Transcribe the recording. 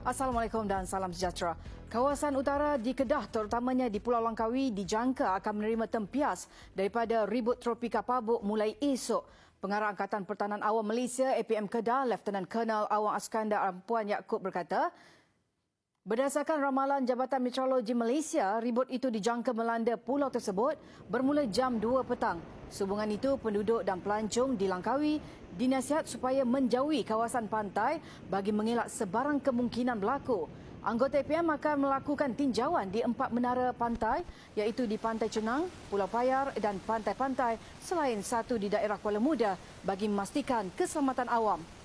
Assalamualaikum dan salam sejahtera. Kawasan utara di Kedah, terutamanya di Pulau Langkawi, dijangka akan menerima tempias daripada ribut tropika Pabuk mulai esok. Pengarah Angkatan Pertahanan Awam Malaysia APM Kedah, Lieutenant Colonel Awang Askandar Puan Yaakob berkata, berdasarkan ramalan Jabatan Meteorologi Malaysia, ribut itu dijangka melanda pulau tersebut bermula jam 2 petang. Sehubungan itu, penduduk dan pelancong di Langkawi dinasihat supaya menjauhi kawasan pantai bagi mengelak sebarang kemungkinan berlaku. Anggota APM akan melakukan tinjauan di 4 menara pantai iaitu di Pantai Cenang, Pulau Payar dan pantai-pantai selain satu di daerah Kuala Muda bagi memastikan keselamatan awam.